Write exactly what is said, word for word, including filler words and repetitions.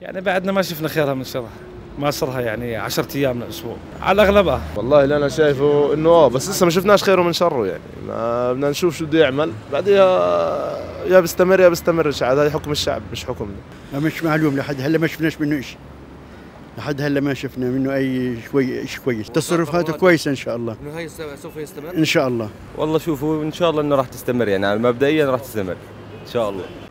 يعني بعدنا ما شفنا خيرها من شرها، ما صارها يعني عشرة ايام من اسبوع على اغلبها. والله اللي انا شايفه انه اه بس لسه ما شفناش خيره من شره، يعني ما بدنا نشوف شو بده يعمل بعدها، يا بيستمر يا بيستمرش، عاد هذا حكم الشعب مش حكمنا. مش معلوم لحد هلا ما شفناش منه شيء، لحد هلا ما شفنا منه اي شوي شيء كويس، تصرفاته كويسه ان شاء الله. انه هي سوف يستمر ان شاء الله. والله شوفوا ان شاء الله انه راح تستمر، يعني مبدئيا راح تستمر ان شاء الله.